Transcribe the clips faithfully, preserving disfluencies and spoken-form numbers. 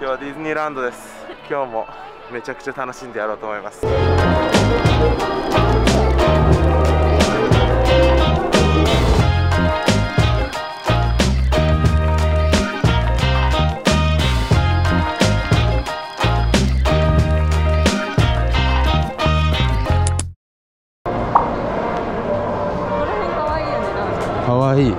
今日はディズニーランドです。今日もめちゃくちゃ楽しんでやろうと思います。 かわいい。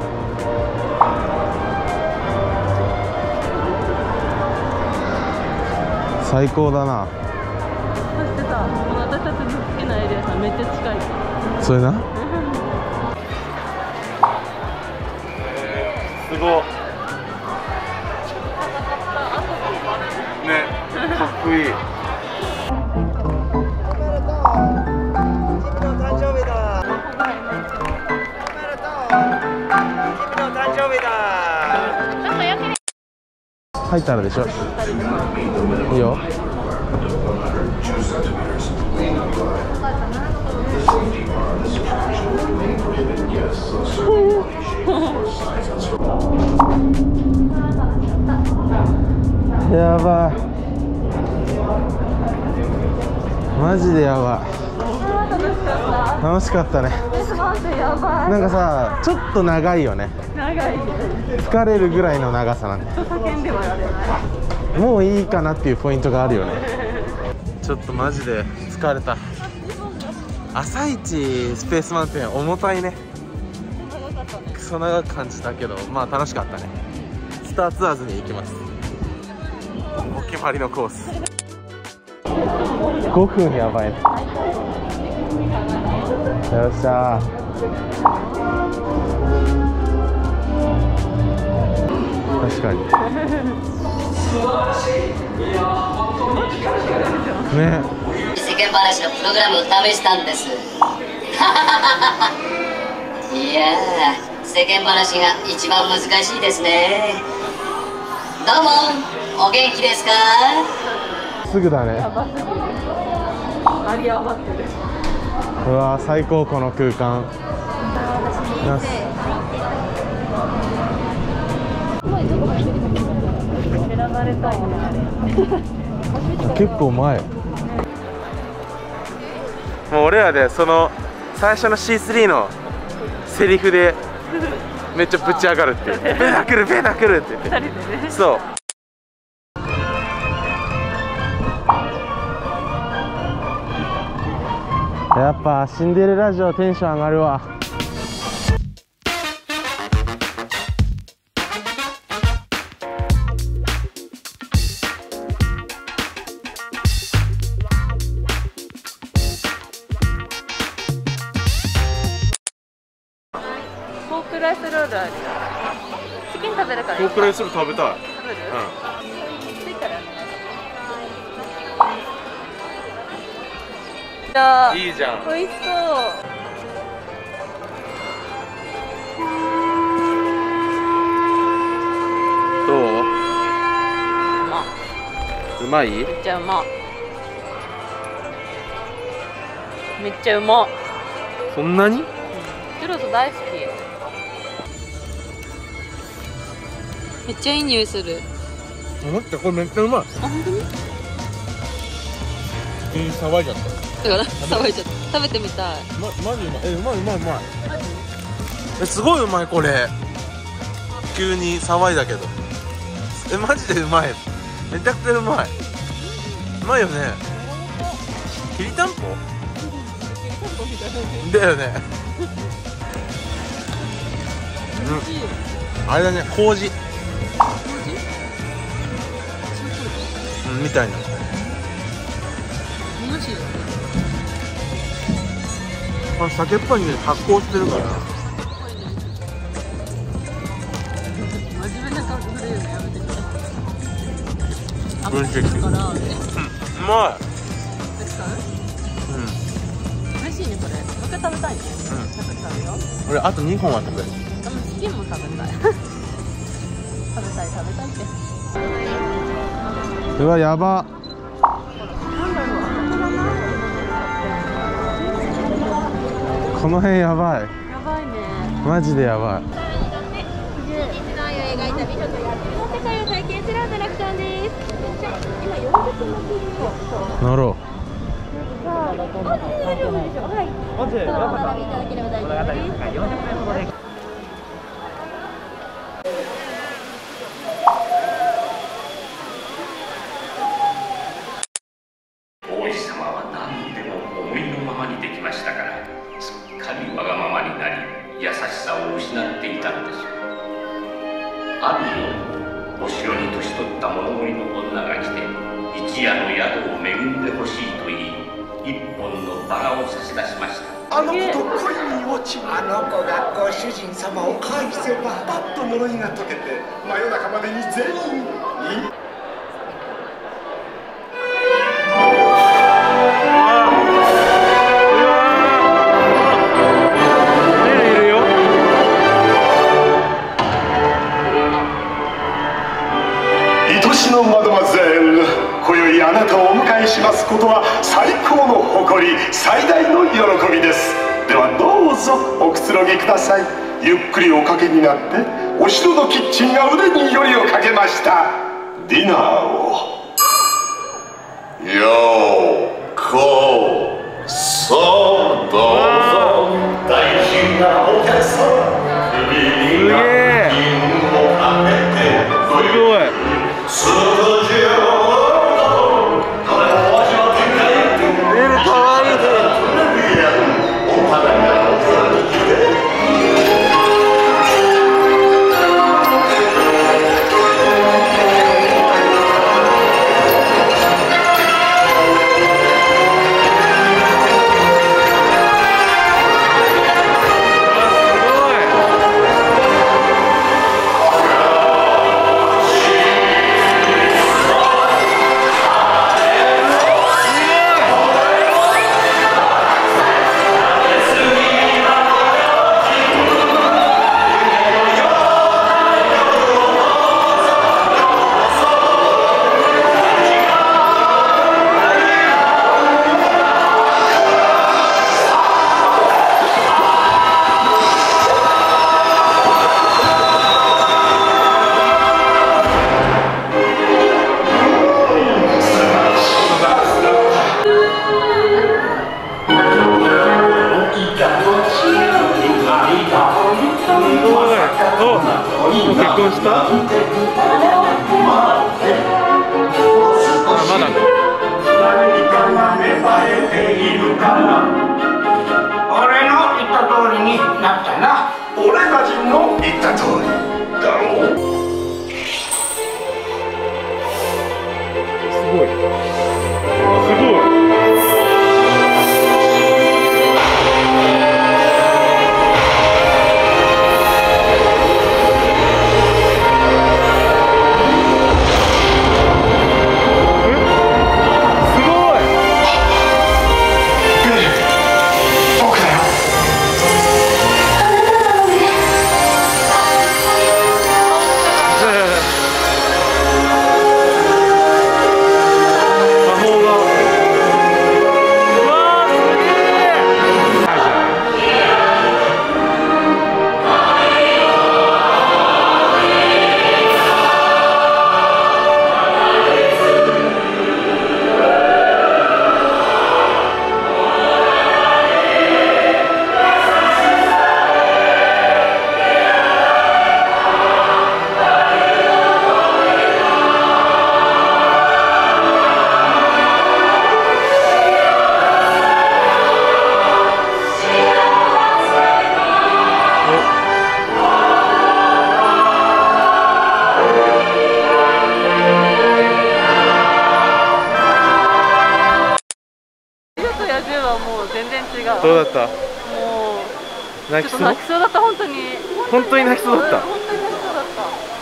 最高だな。 そしてさ、私たちの好きなエリアさ、めっちゃ近い。 それな。 すごい。ね、かっこいい。 入ったらでしょ。いいよ。やばい。マジでやばい。楽しかったね。なんかさ、ちょっと長いよね。 長い。 疲れるぐらいの長さなんで。 叫んではられない。 もういいかなっていうポイントがあるよね。ちょっとマジで疲れた。朝一スペースマウンテン重たいね。クソ長く感じたけど、まあ楽しかったね。スターツアーズに行きます。お決まりのコース。ごふんやばいね。よっしゃー。確かにね。 世間話のプログラムを試したんです。いやー、世間話が一番難しいですね。どうもお元気ですか。 すぐだね。 あり余ってる。 うわー、最高。この空間。よし。 選ばれたいね。 結構前。 もう俺らでその最初の シースリー のセリフでめっちゃぶち上がるっていう。ベタ来るベタ来るって言って。 二人でね。 そう。 やっぱシンデレラ城テンション上がるわ。 ポークライスロールあるよ。チキン食べるから。 ポークライスロール食べたい。 食べる？ うん。 ついたらお願いします。 いいじゃん。 美味しそう。 どう？ まうまい？ めっちゃうま。めっちゃうま。 そんなに？ チュロス大好き。めっちゃいい匂いする。 待って、これめっちゃうまい。 あ、本当に？ 急に騒いじゃった。 だから騒いじゃった。食べてみたい。 ま、マジうまい。え、うまいうまいうまい。え、すごいうまいこれ。急に騒いだけど。え、マジでうまい。めちゃくちゃうまい。うまいよね。きりたんぽ？だよね。うん。あれだね、麹。うん、みたいな。あ、酒っぽいに発酵してるから。 真面目な顔するよね、やめてください。 分析。うん、うまい。 美味しいね、これ。もう一回食べたいね。うん。食べたいよ。 俺あとにほんは食べる。 でもチキンも食べたい。食べたい食べたいって。 うわ、やば。この辺やばい。 やばいね。 マジでやばい。 の愛を描いた美女と野獣の世界を体験するアトラクションです。 乗ろう。 王子様は何でも思いのままにできましたから、すっかりわがままになり、優しさを失っていたのです。ある夜、お城に年取った物乞いの女が来て、一夜の宿を恵んでほしいと言い、一本のバラを差し出しました。 あの子と恋に落ち、あの子がご主人様を返せばパッと呪いが解けて真夜中までに全員に愛しのマドマゼール、今宵あなたをお迎えしますことは最高の誇り、最大の喜びです。ではどうぞおくつろぎください。ゆっくりおかけになって。お城のキッチンが腕によりをかけました。ディナーをようこそどうぞ。大事なお客様、首にナプキンをかけてごゆっくり。すごいどうだった？ もう泣きそう？ ちょっと泣きそうだった。本当に本当に泣きそうだった。 本当に泣きそうだった。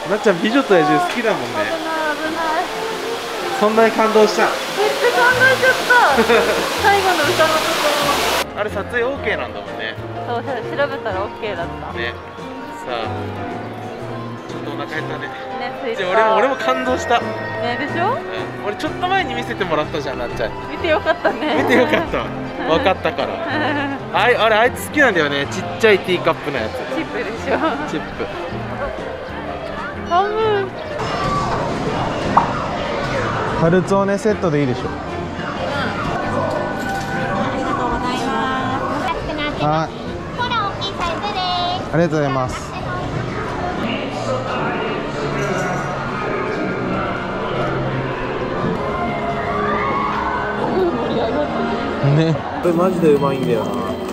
なっちゃん美女と野獣好きだもんね。 危ない危ない。 そんなに感動した。 めっちゃ感動しちゃった最後の歌のところ。 あれ撮影 オーケー なんだもんね。 そう調べたら オーケー だったね。さあちょっとお腹減ったね。 ねついた。 俺も俺も感動した。 ねでしょ、 うん、俺ちょっと前に見せてもらったじゃん、なっちゃん。 見てよかったね。 見てよかったわ。分かったからあれあれあいつ好きなんだよね、ちっちゃいティーカップのやつ。 チップでしょ。 チップ寒い。 カルツォーネセットでいいでしょ。はい。ありがとうございます。ね、これマジでうまいんだよな。 でもね、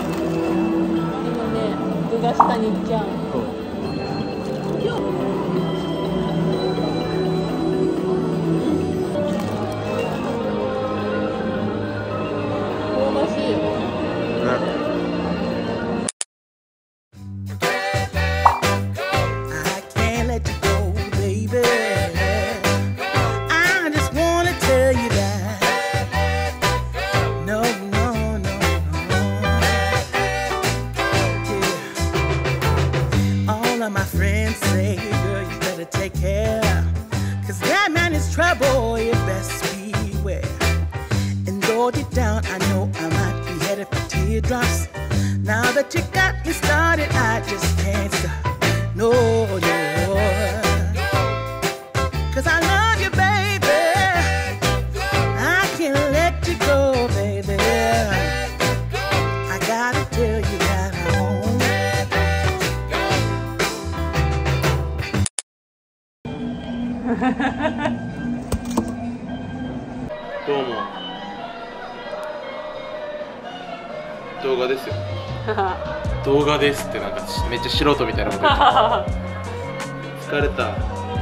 具が下に行っちゃう。香ばしいよ。 ね。 Now that you got me started, I just can't stop. No, no. Cause I love you, baby. I can't let you go, baby. I gotta tell you that I won't. どうも。動画ですよ。動画ですってなんかめっちゃ素人みたいなこと言って疲れた。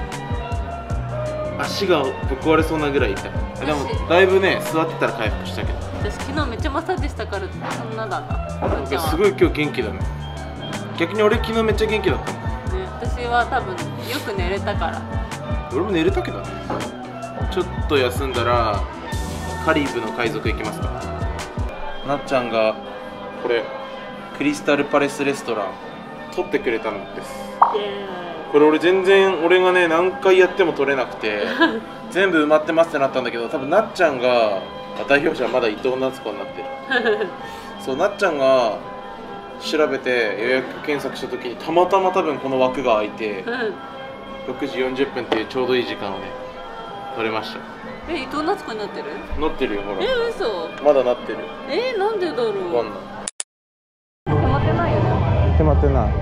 足がぶっ壊れそうなぐらい痛い。でもだいぶね座ってたら回復したけど。 私昨日めっちゃマッサージしたからそんなだな。 すごい今日元気だね。逆に俺昨日めっちゃ元気だったもん。 ね、私は多分よく寝れたから。 俺も寝れたけどね。ちょっと休んだらカリブの海賊行きますか。なっちゃんがこれクリスタルパレスレストラン撮ってくれたのです。これ俺全然俺がね何回やっても撮れなくて全部埋まってますってなったんだけど、多分なっちゃんが代表者はまだ伊藤夏子になってるそう、なっちゃんが調べて予約検索した時にたまたま多分この枠が空いてろくじよんじゅっぷんっていうちょうどいい時間をね撮れました。 え、伊藤夏子になってる？ なってるよ、ほら。 え、嘘。 まだなってる。 え、なんでだろう。 わかんない。 決まってないよね。 決まってない。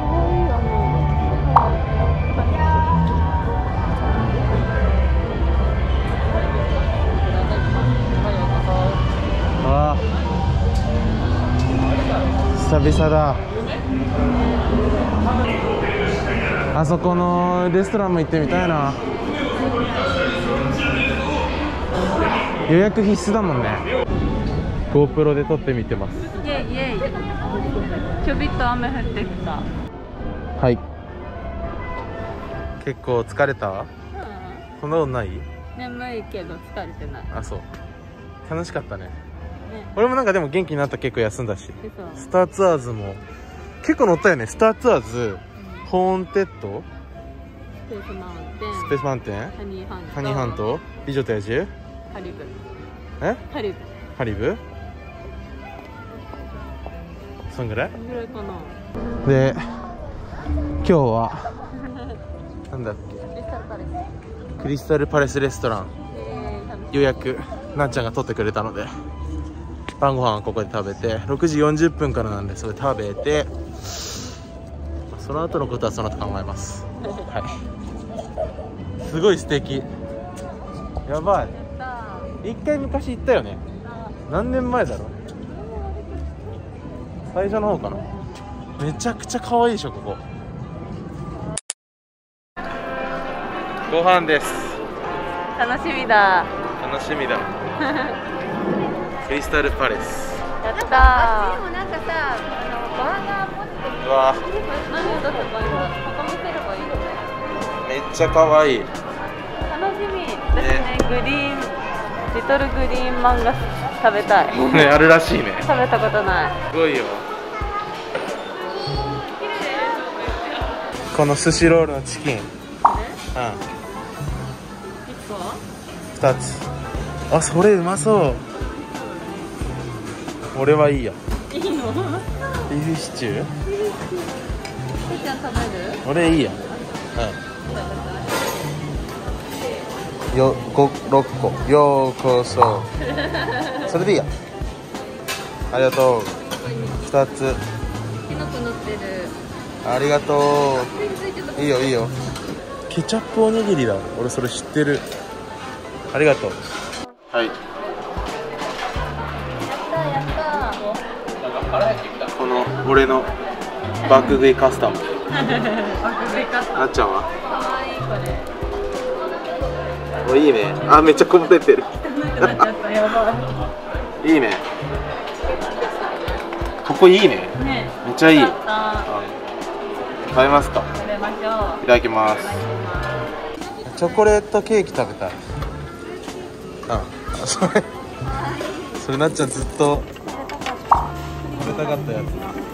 ああ、久々だ。あそこのレストランも行ってみたいな。予約必須だもんね。 GoPro で撮ってみてます。 イエイイエイ。ちょびっと雨降ってきた。 はい。結構疲れた？うん、そんなことない？ 眠いけど疲れてない。 あ、そう。楽しかったね。ね、俺もなんかでも元気になった。結構休んだし。スターツアーズも結構乗ったよね。スターツアーズ、うん、ホーンテッド、 スペースマウンテン、 スペースマウンテン、 ハニーハント、 ハニーハント、美女と野獣、 カリブ、 え？ カリブ、 カリブ？そんぐらい？ ぐらいかな。 で、今日はなんだっけ？クリスタルパレスレストラン、えー、予約なっちゃんが取ってくれたので晩ご飯はここで食べて、ろくじよんじゅっぷんからなんでそれ食べて、その後のことはその後考えます。はい。すごい素敵。やばい。一回昔行ったよね。何年前だろう。最初の方かな。めちゃくちゃ可愛いでしょここ。ご飯です。 楽しみだ。 楽しみだ。クリスタルパレス。 やったー。あっちにもなんかさ、あのバーガーポテト。 うわ。 何だったか今他見せればいいよね。 めっちゃ可愛い。 楽しみ。私ね、グリーンリトルグリーンマンが食べたい。 ね、あるらしいね。 食べたことない。 すごいよ。このスシロールのチキン。うん。ふたつ。あ、それうまそう。俺はいいよ。 いいの？ビーフシチュー？ ちゃん食べる？ 俺いいよ。うん。 よごろっこようこそそれでいいやありがとうふたつキノコ乗ってるありがとういいよいいよケチャップおにぎりだ俺それ知ってるありがとうはいこの俺の爆食いカスタム爆食いカスタムなっちゃんはかわいいこれおいいねあめっちゃこぼれてる汚くなっちゃったやばいいねここいいねいねめっちゃいいよかった食べますか食べましょういただきますチョコレートケーキ食べたいあそれそれなっちゃんずっと食べたかったやつ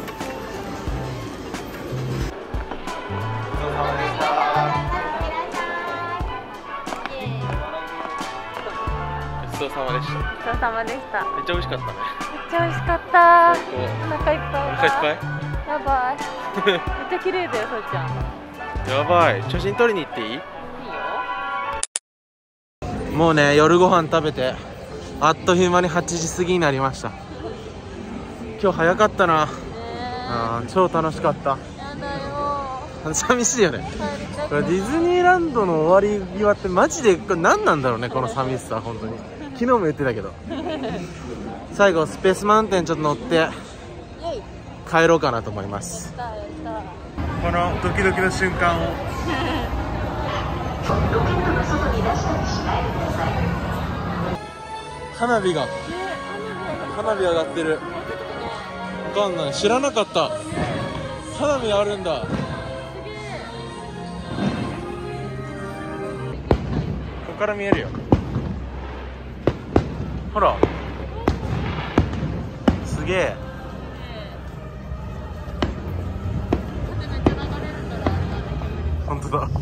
ごちそうさまでしたごちそうさまでしためっちゃ美味しかったねめっちゃ美味しかったお最高腹いっぱいだお腹いっぱいやばいめっちゃ綺麗だよそうちゃんやばい写真撮りに行っていいいいよもうね夜ご飯食べてあっという間にはちじ過ぎになりました今日早かったな、あー超楽しかった。 やだよ寂しいよね帰りたこれディズニーランドの終わり際ってマジでこれ何なんだろうねこの寂しさ本当に昨日も言ってたけど最後スペースマウンテンちょっと乗って帰ろうかなと思います。このドキドキの瞬間を花火が花火上がってる。わかんない、知らなかった。花火あるんだ。ここから見えるよ。ほらすげえ。本当だ、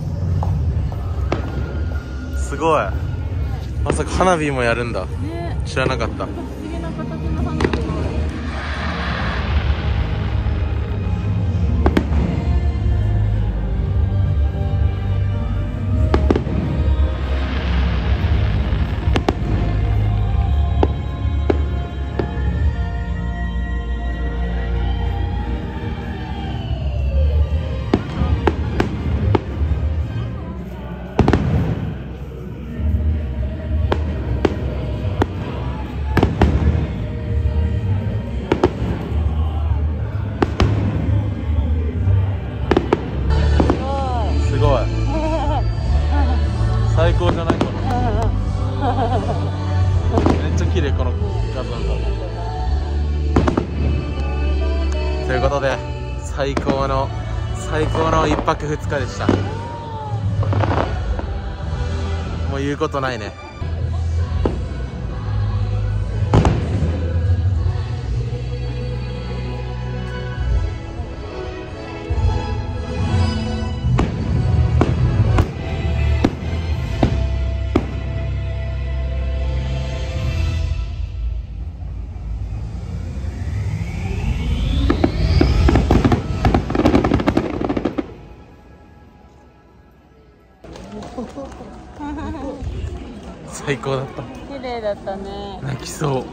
すごい。まさか花火もやるんだ、ね、知らなかった。最高じゃないこのめっちゃ綺麗この画像が。ということで最高の最高のいっぱくふつかでした。もう言うことないね。最高だった。 綺麗だったね。 泣きそう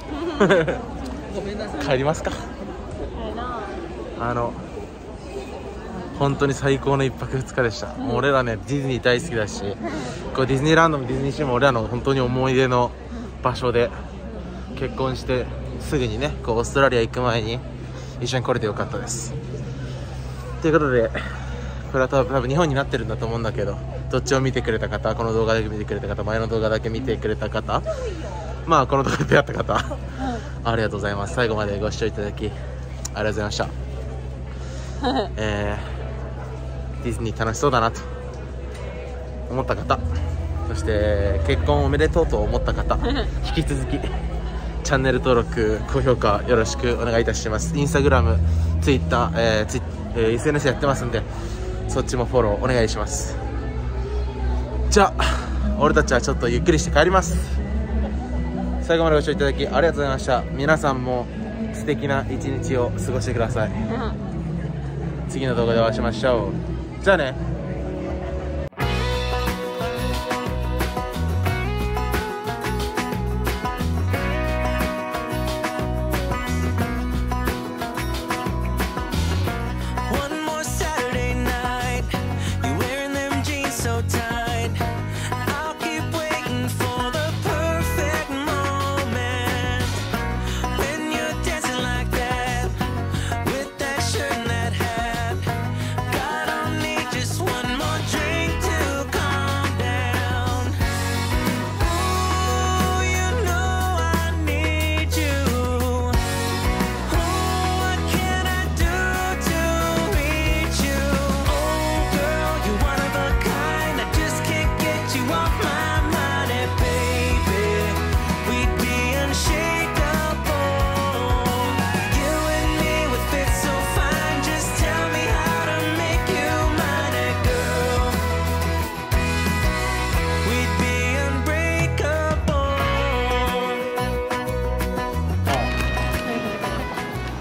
帰りますか。あの本当に最高のいっぱくふつかでした。もう俺らねディズニー大好きだし、こうディズニーランドもディズニーシーも俺らの本当に思い出の場所で、結婚してすぐにねこうオーストラリア行く前に一緒に来れてよかったです。ということでこれは多分、多分日本になってるんだと思うんだけど、どっちを見てくれた方、この動画だけ見てくれた方、前の動画だけ見てくれた方、まあこの動画で出会った方ありがとうございます。最後までご視聴いただきありがとうございました、えー、ディズニー楽しそうだなと思った方、そして結婚おめでとうと思った方引き続きチャンネル登録高評価よろしくお願いいたします。インスタグラム、ツイッター、えーツイえー、エスエヌエス やってますんでそっちもフォローお願いします。じゃあ俺たちはちょっとゆっくりして帰ります。最後までご視聴いただきありがとうございました。皆さんも素敵な一日を過ごしてください。次の動画でお会いしましょう。じゃあね。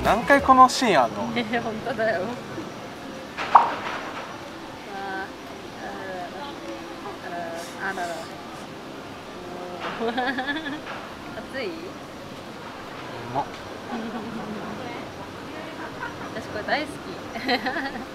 何回このシーンあんの？ えー、本当だよ。あららららららら。暑い？ うまっ。 私これ大好き。